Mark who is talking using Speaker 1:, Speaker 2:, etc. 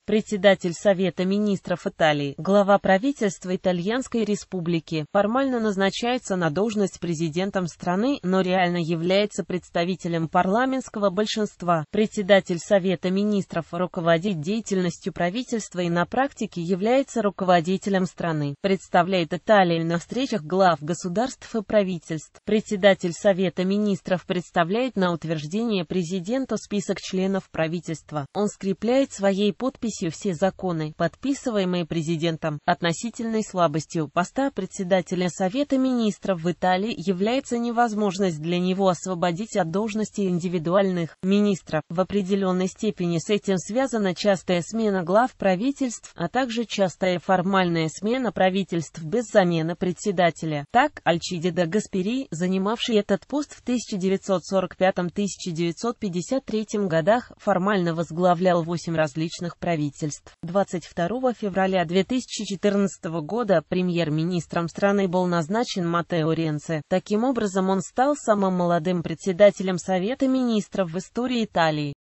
Speaker 1: Председатель Совета министров Италии, глава правительства Итальянской Республики, формально назначается на должность президентом страны, но реально является представителем парламентского большинства. Председатель Совета министров руководит деятельностью правительства и на практике является руководителем страны. Представляет Италию на встречах глав государств и правительств. Председатель Совета министров представляет на утверждение президенту список членов правительства. Он скрепляет своей подписью все законы, подписываемые президентом. Относительной слабостью поста председателя Совета министров в Италии является невозможность для него освободить от должности индивидуальных министров. В определенной степени с этим связана частая смена глав правительств, а также частая формальная смена правительств без замены председателя. Так, Альчиди де Гаспери, занимавший этот пост в 1945-1953 годах, формально возглавлял 8 различных правительств. 22 февраля 2014 года премьер-министром страны был назначен Маттео Ренци. Таким образом, он стал самым молодым председателем Совета министров в истории Италии.